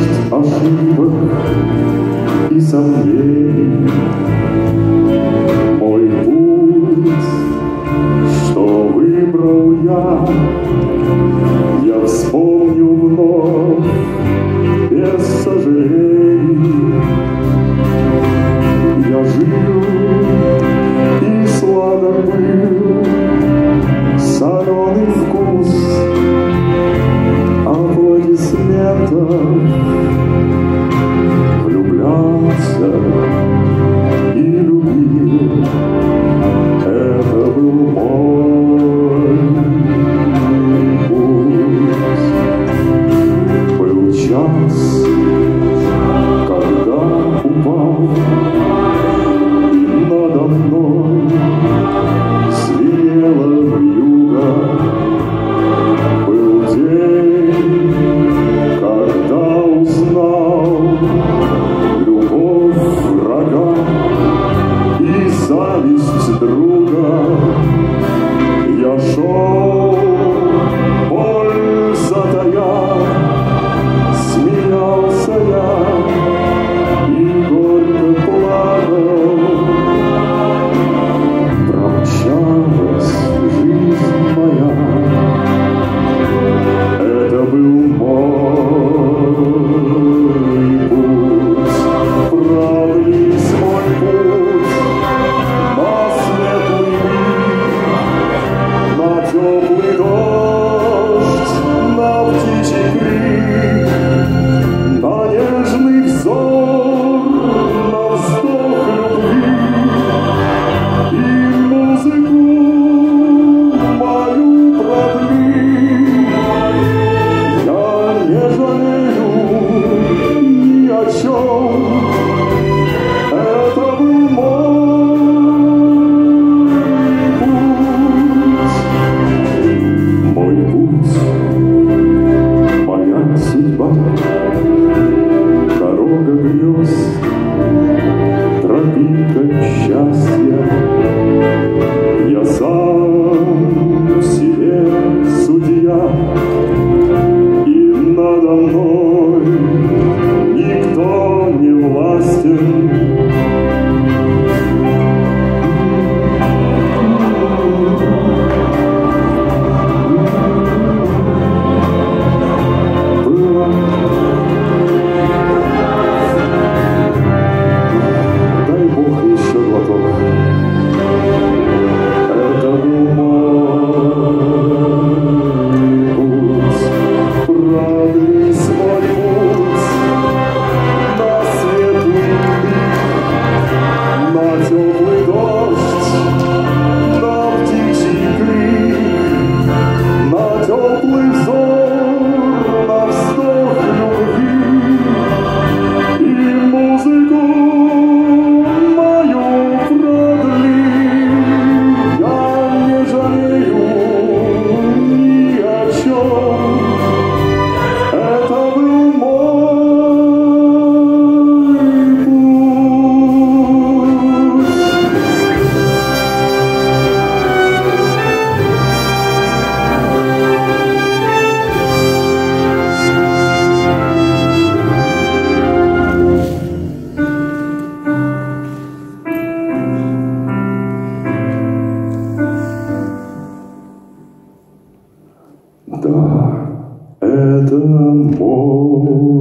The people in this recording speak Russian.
ошибок и сомнений. Мой путь, что выбрал я вспомню вновь без сожалений. Я жил и сладок был соленый вкус аплодисментов, влюблялся и любил. Это был мой путь. Был час, когда упал, и надо мной звенела вьюга. Был день, когда узнал любовь врага и зависть друга. Я шел, боль затая, смеялся я и горько плакал. Промчалась жизнь моя, это был мой путь. Правились мой путь на светлый миг, на теплый дождь, на птичий крик, на нежный взор, на вздох любви и музыку мою продли. Я не жалею ни о чем, это был мой путь, моя судьба, дорога грез, тропинка счастья. Я сам себе судья, и надо мной никто не властен. Было, дай Бог еще глоток. Это был мой путь, правильный свой путь, на светлый миг, на теплый дождь, на птичий крик, на теплый взор, на вздох любви и музыку мою продли. Я не жалею ни о чем, это был мой путь. Да, это мой